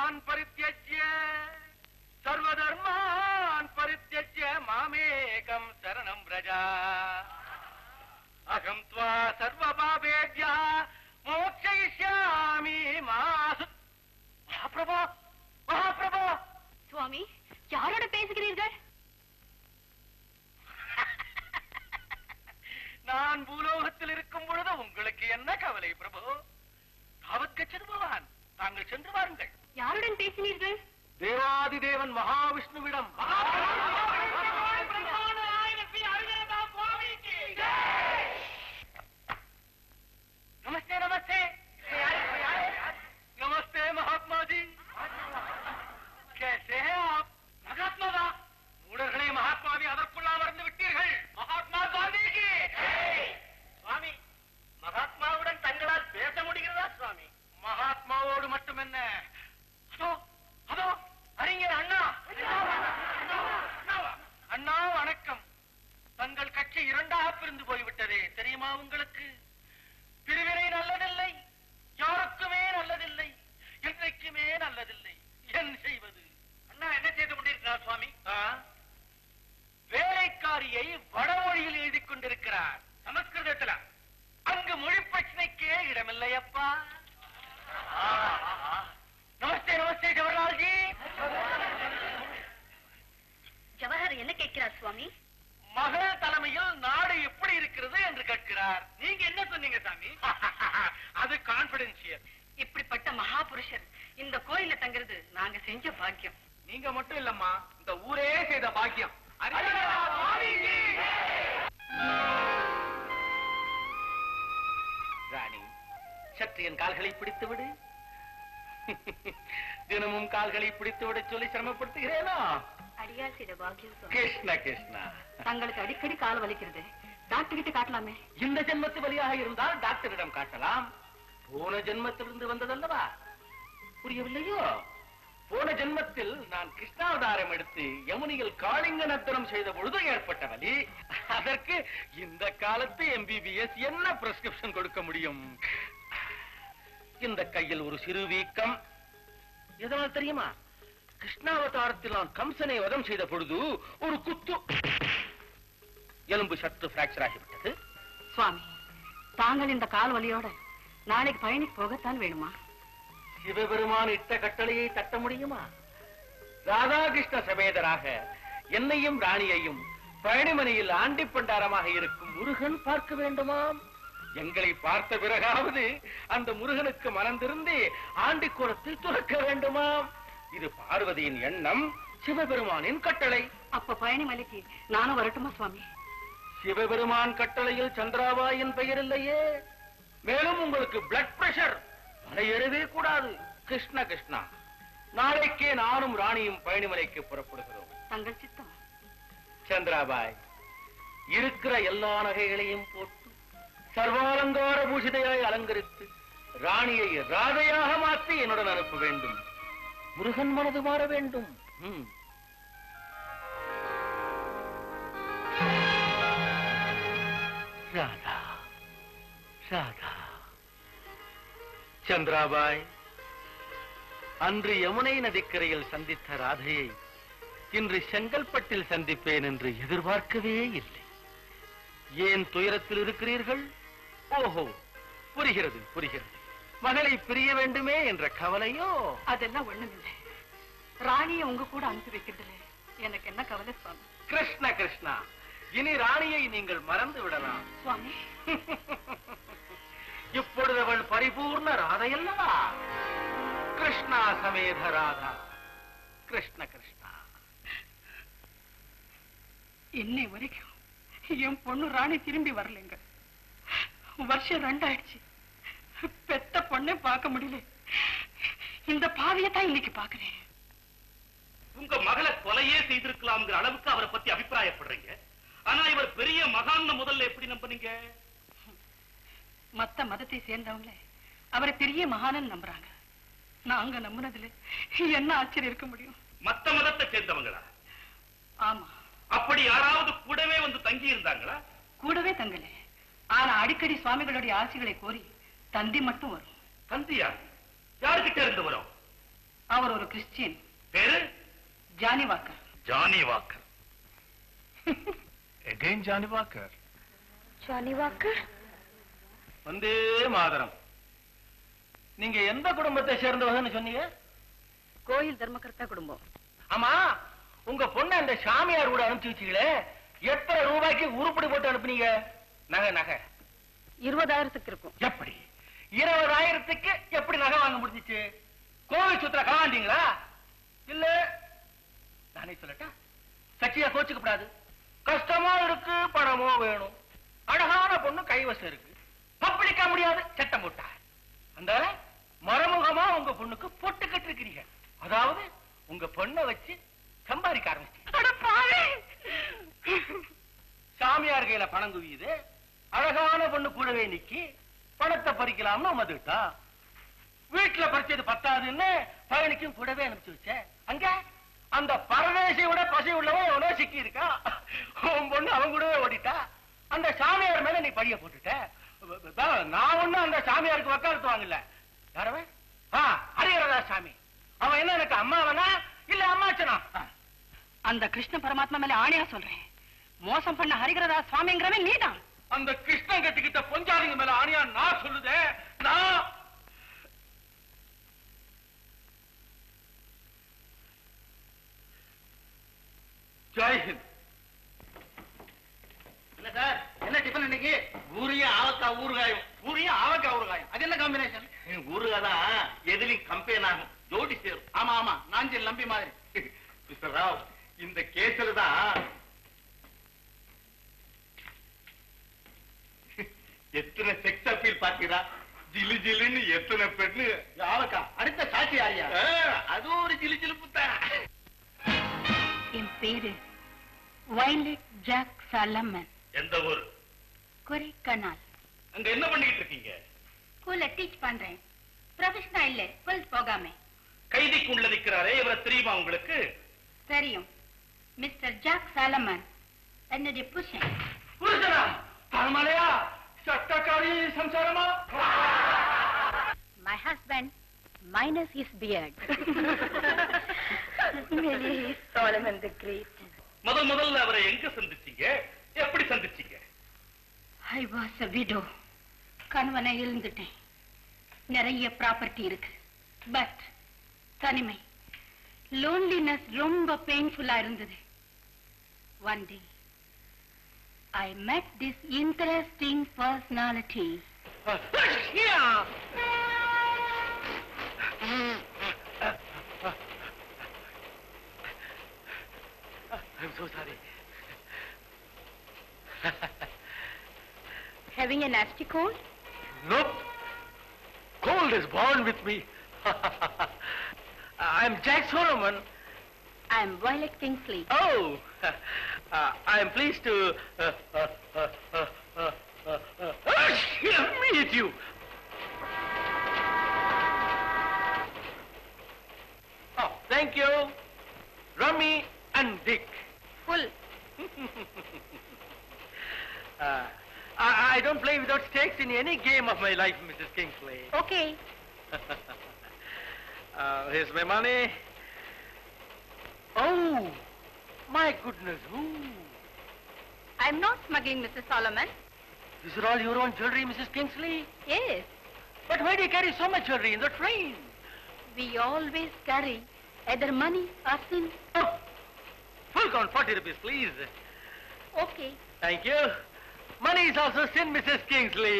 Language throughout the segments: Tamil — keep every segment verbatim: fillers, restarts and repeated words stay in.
सर्वान् परित्यज्य सर्वधर्मान् परित्यज्य मामेकं शरणं व्रज अहं त्वा सर्वपापेभ्यः मोक्षयिष्यामि मासु महाप्रभु महाप्रभु சுவாமி யாரோட பேசுகிறீர்கள்? நான் பூலோகத்தில் இருக்கும் பொழுது உங்களுக்கு என்ன கவலை பிரபு? தாவத் கச்சது பவான், தாங்கள் சென்று வாருங்கள். யாருடன் பேசினீர்கள்? தேவாதி தேவன் மகாவிஷ்ணுவிடம். நமஸ்தே நமஸ்தே नमस्ते महात्मा जी, कैसे हैं आप? महात्मा दा மூடர்களே, மகாத்மாவை அதற்குள்ளா மறந்து விட்டீர்கள். மகாத்மா காந்திக்கு சுவாமி, மகாத்மாவுடன் தங்களால் பேச முடிகிறதா சுவாமி? மகாத்மாவோடு மட்டுமென்ன, அதோ அதோ அறிஞர் அண்ணா. அண்ணா வணக்கம். தங்கள் கட்சி இரண்டாக பிரிந்து போய்விட்டதே தெரியுமா உங்களுக்கு? பிரிவினை நல்லதில்லை, யாருக்குமே நல்லதில்லை, என்றைக்குமே நல்லதில்லை. என்ன செய்வது? அண்ணா என்ன செய்து கொண்டிருக்கிறார் சுவாமி? வேலைக்காரியை வடமொழியில் எழுதி கொண்டிருக்கிறார், சமஸ்கிருதத்தில். அங்கு மொழி பிரச்சனைக்கே இடமில்லை அப்பா. நமஸ்தே நமஸ்தே ஜவஹர்லால்ஜி. ஜவஹர் என்ன கேட்கிறார் சுவாமி? மகள் தலைமையில் நாடு எப்படி இருக்கிறது என்று கேட்கிறார். நீங்க என்ன சொன்னீங்க சாமி? அது கான்பிடென்சியல். இப்படிப்பட்ட மகாபுருஷர் இந்த கோயில தங்குறது நாங்க செஞ்ச பாக்கியம். நீங்க மட்டும் இல்லம்மா, இந்த ஊரே செய்த பாக்கியம். ராணி, சற்று என் கால்களை பிடித்து விடு. தினமும் கால்களை பிடித்து விட சொல்லி சிரமப்படுத்துகிறேனோ? அடியால் செய்த பாக்கியம். கிருஷ்ணா கிருஷ்ணா, தங்களுக்கு அடிக்கடி கால் வலிக்கிறது, டாக்டர் கிட்ட காட்டலாமே. இந்த ஜென்மத்து வழியாக இருந்தால் டாக்டரிடம் காட்டலாம். போன ஜென்மத்திலிருந்து வந்ததல்லவா? புரியவில்லையோ? போன ஜென்மத்தில் நான் கிருஷ்ணாவதாரம் எடுத்து யமுனியில் காளிங்க நர்த்தனம் செய்த பொழுது ஏற்பட்ட வலி. அதற்கு இந்த காலத்து எம்பிபிஎஸ் என்ன பிரிஸ்கிரிப்ஷன் கொடுக்க முடியும்? இந்த கையில் ஒரு சிறு வீக்கம். எதனால் தெரியுமா? கிருஷ்ணாவதாரத்தில் நான் கம்சனை வதம் செய்த பொழுது ஒரு குத்து, எலும்பு சற்று பிராக்சர் ஆகிவிட்டது. சுவாமி, தாங்கள் இந்த கால் வலியோட நாளைக்கு பயணிக்கு போகத்தான் வேணுமா? சிவபெருமான் இட்ட கட்டளையை தட்ட முடியுமா? ராதாகிருஷ்ண சமேதராக என்னையும் ராணியையும் பழனிமனையில் ஆண்டி பண்டாரமாக இருக்கும் முருகன் பார்க்க வேண்டுமாம். எங்களை பார்த்த பிறகாவது அந்த முருகனுக்கு மனந்திருந்து ஆண்டி கோலத்தை துறக்க வேண்டுமாம். இது பார்வதியின் எண்ணம், சிவபெருமானின் கட்டளை. அப்ப பழனிமலைக்கு நானும் வரட்டுமா சுவாமி? சிவபெருமான் கட்டளையில் சந்திராபாயின் பெயர் இல்லையே. மேலும் உங்களுக்கு பிளட் பிரஷர் மலையேறவே கூடாது. கிருஷ்ண கிருஷ்ணா, நாளைக்கே நானும் ராணியும் பழனிமலைக்கு புறப்படுகிறோம். தங்கள் சித்தம். சந்திராபாய், இருக்கிற எல்லா நகைகளையும் போட்டு சர்வாலங்கார பூஷிதையாய் அலங்கரித்து ராணியை ராதையாக மாற்றி என்னுடன் அனுப்ப வேண்டும். முருகன் மனது மாற வேண்டும். ராதா ராதா. சந்திராபாய், அன்று யமுனை நதிக்கரையில் சந்தித்த ராதையை இன்று செங்கல்பட்டில் சந்திப்பேன் என்று எதிர்பார்க்கவே இல்லை. ஏன் துயரத்தில் இருக்கிறீர்கள்? ஓஹோ, புரிகிறது புரிகிறது. மகளை பிரிய வேண்டுமே என்ற கவலையோ? அதெல்லாம் ஒண்ணுமில்லை. ராணியை உங்க கூட அனுப்பி வைக்கிறதுல எனக்கு என்ன கவலை சுவாமி? கிருஷ்ண கிருஷ்ணா, இனி ராணியை நீங்கள் மறந்து விடலாம் சுவாமி. இப்பொழுது அவள் பரிபூர்ண ராதையல்லவா? கிருஷ்ணா சமேத ராதா. கிருஷ்ண கிருஷ்ணா. இன்னை வரைக்கும் என் பொண்ணு ராணி திரும்பி வரலைங்க. வருஷம் ரெண்டாயிடுச்சு. பெத்த பொண்ணை பார்க்க முடியல. இந்த பாவியத்தான் இன்னைக்கு பாக்குறேன். உங்க மகளை கொலையே செய்திருக்கலாம்ங்கிற அளவுக்கு அவரை பத்தி அபிப்பிராயப்படுறீங்க. ஆனா இவர் பெரிய மகான் முதல்ல எப்படி நம்புனீங்க? மத்த மதத்தை சேர்ந்தவங்கள அவரை பெரிய மகானன் நம்புறாங்க. நாங்க நம்புனதுல என்ன ஆச்சரியம் இருக்க முடியும்? மத்த மதத்தை சேர்ந்தவங்களா? ஆமா. அப்படி யாராவது கூடவே வந்து தங்கி இருந்தாங்களா? கூடவே தங்கல. ஆனா அடிக்கடி சுவாமிகளுடைய ஆசைகளை கோரி தந்தி மட்டும் வரும். தந்தியா? யாருக்கிட்ட இருந்து வரும்? அவர் ஒரு கிறிஸ்டியன். பேரு Johnny Walker. Johnny Walker. Again Johnny Walker. Johnny Walker. Vande Mataram. நீங்க எந்த குடும்பத்தை சேர்ந்தவங்கன்னு சொன்னீங்க? கோயில் தர்மகர்த்தா குடும்பம். ஆமா, உங்க பொண்ணை அந்த சாமியார் கூட அனுப்பிச்சு வச்சீங்களே, எத்தனை ரூபாய்க்கு உருப்படி போட்டு அனுப்புனீங்க? நகை நகை இருபதாயிரத்துக்கு இருக்கும். எப்படி? இருபதாயிரத்துக்கு எப்படி நகை வாங்க முடிஞ்சிச்சு? கோவில் சுத்திர கலாண்டீங்களா? இல்ல நானே சொல்லட்டா? சச்சியா கோச்சுக்கப்படாது. கஷ்டமோ இருக்கு, பணமோ வேணும். அழகான பொண்ணு கைவசம் இருக்கு, பப்ளிக்கா முடியாது, சட்டம் போட்டா. அந்த மறைமுகமா உங்க பொண்ணுக்கு பொட்டு கட்டிருக்கிறீங்க. அதாவது உங்க பொண்ணை வச்சு சம்பாதிக்க ஆரம்பிச்சு. சாமியார் கையில பணம் குவியுது, அழகான பொண்ணு கூடவே நிக்கி பணத்தை பறிக்கலாம்னு மதுட்டா. வீட்டுல பறிச்சது பத்தாதுன்னு பழனிக்கும் கூடவே அனுப்பிச்சு வச்ச. அங்க அந்த பரதேசியோட பசி உள்ளவன் எவனோ சிக்கி இருக்கா. உன் பொண்ணு அவன் கூடவே ஓடிட்டா. அந்த சாமியார் மேல நீ பழிய போட்டுட்ட. நான் ஒண்ணு அந்த சாமியாருக்கு வக்காலத்து வாங்கல. யாரவன்? ஹரிஹரதா சாமி. அவன் என்ன எனக்கு அம்மாவனா இல்ல அம்மாச்சனா? அந்த கிருஷ்ண பரமாத்மா மேல ஆணையா சொல்றேன், மோசம் பண்ண ஹரிஹரதா சுவாமிங்கிறவன் நீதான். அந்த கிருஷ்ணன் கட்டிக்கிட்ட பொஞ்சாதிங்க மேல ஆணையா நான் சொல்லுதே. நான் ஜெய்ஹிந்த். என்ன சார், என்ன டிஃபன் இன்னைக்கு? ஊரியும் ஆவக்காய் ஊறுகாயும். பூரியும் ஆவக்காய் ஊறுகாயும். அது என்ன காம்பினேஷன்? ஊறுகாய் தான் எதிலையும் கம்பெயின் ஆகும், ஜோடி சேரும். ஆமா ஆமா, நாஞ்சில் நம்பி மாதிரி. மிஸ்டர் ராவ், இந்த கேஸ்ல தான் எத்தனை செக்ஸ் அப்பீல் பாத்தீரா? ஜிலு ஜிலுன்னு எத்தனை பெண்ணு. ஆவக்காய் அடுத்த சாட்சி ஆரியா? அது ஒரு ஜிலு ஜிலுப்பு தான். என் பேரு வயலட் ஜாக் சாலமன். எந்த ஊர்? கொடைக்கானல். அங்க என்ன பண்ணிட்டு இருக்கீங்க? ஸ்கூல்ல டீச் பண்றேன். ப்ரொஃபஷனா இல்ல, ஃபுல் போகாம. கைதிக்கு உள்ள நிக்கிறாரே, இவரை தெரியுமா உங்களுக்கு? தெரியும். மிஸ்டர் ஜாக் சாலமன் என்னுடைய புருஷன். புருஷனா? தரமலையா? சட்டக்காரி சம்சாரமா? My husband minus his beard. Maybe he's Solomon the Great. முதல் முதல்ல அவரை எங்க சந்திச்சீங்க, எப்படி சந்திச்சீங்க? I was a widow. கணவனை இழந்துட்டேன். நிறைய ப்ராப்பர்ட்டி இருக்கு, பட் தனிமை, லோன்லினஸ் ரொம்ப பெயின்ஃபுல்லா இருந்தது. One day I met this interesting personality. I'm so sorry. Having a nasty cold? Nope. Cold is born with me. I'm Jack Solomon. I'm Violet Kingsley. Oh, uh, I'm pleased to uh, uh, uh, uh, uh, uh, uh, meet you. Oh, thank you. Rummy and Dick. Full. uh, I, I don't play without stakes in any game of my life, Missus Kingsley. Okay. uh, here's my money. Oh, my goodness. Ooh. I'm not smuggling, Mister Solomon. These are all your own jewelry, Missus Kingsley? Yes. But why do you carry so much jewelry in the train? We always carry either money or sin. Oh, full count, forty rupees, please. Okay. Thank you. Money is also sin, Missus Kingsley.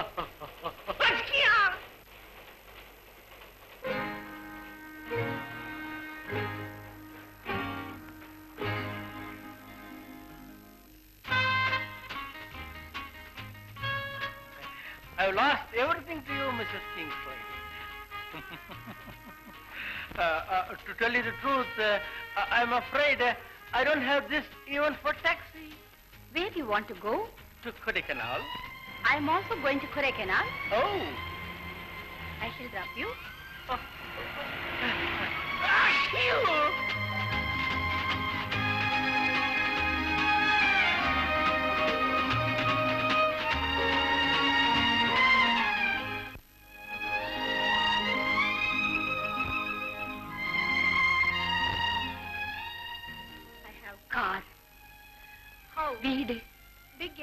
I've lost everything to you, Missus Kingsley. uh, uh, to tell you the truth, uh, I'm afraid uh, I don't have this even for taxi. Where do you want to go? To Kodaikanal. I'm also going to Kodaikanal. Oh. I shall drop you. Oh. Ah, you!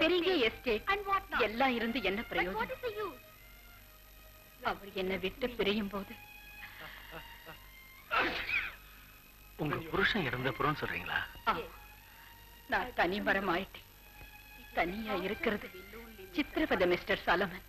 பெரிய எஸ்டேட் எல்லாம் இருந்து என்ன பிரயோஜனம்? அவர் என்னை விட்டு பிரியும் போது உங்க புருஷன் இறந்தப்புறம் சொல்றீங்களா? நான் தனி மரம் ஆயிட்டேன். தனியா இருக்கிறது சித்திரவதை மிஸ்டர் சலமன்.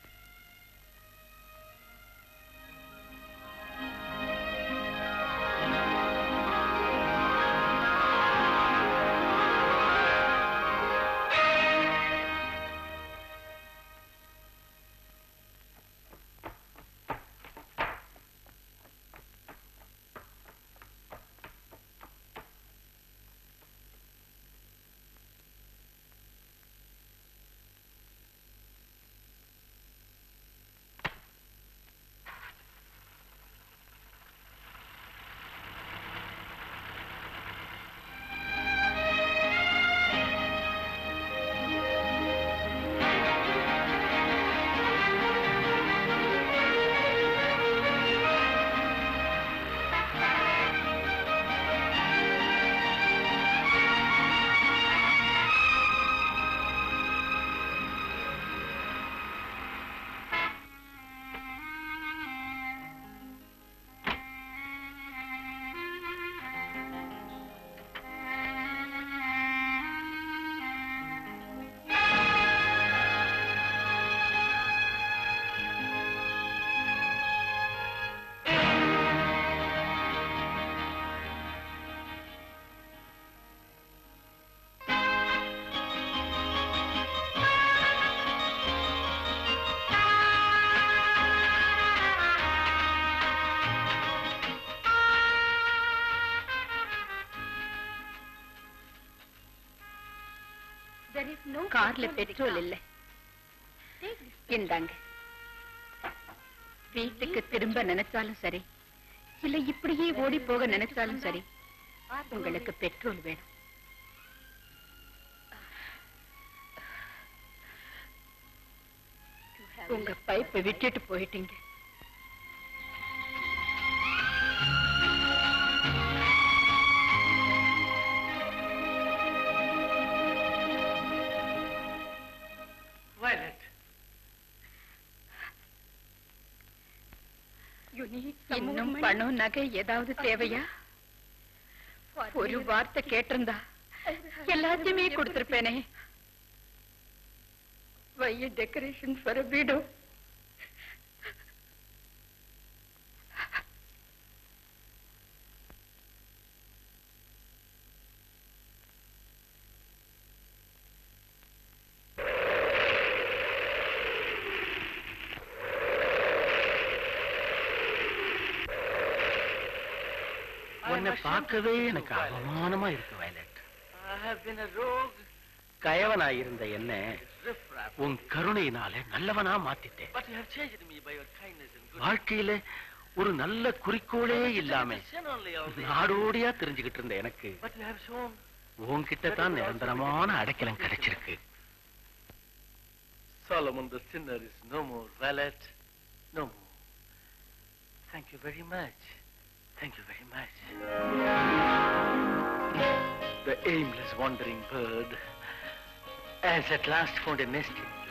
கார்ல பெட்ரோல் இல்ல. இந்தாங்க. வீட்டுக்கு திரும்ப நினைச்சாலும் சரி, இல்ல இப்படியே ஓடி போக நினைச்சாலும் சரி, உங்களுக்கு பெட்ரோல் வேணும். உங்க பைப்பை விட்டுட்டு போயிட்டீங்க. இன்னும் பணம் நகை ஏதாவது தேவையா? ஒரு வார்த்தை கேட்டிருந்தா எல்லாத்தையுமே கொடுத்திருப்பேனே. வைய டெக்கரேஷன் ஃபார் a widow. உன்னை பார்க்கவே எனக்கு அவமானமா இருக்கு வயலட். கயவனாயிருந்த என்ன உன் கருணையினால நல்லவனா மாத்திட்டேன். வாழ்க்கையில ஒரு நல்ல குறிக்கோளே இல்லாம நாடோடியா தெரிஞ்சுக்கிட்டு இருந்த எனக்கு உன்கிட்ட தான் நிரந்தரமான அடைக்கலம் கிடைச்சிருக்கு. Solomon the sinner is no more, valet, no more. Thank you very much. Thank you very much. The aimless wandering bird has at last found a nest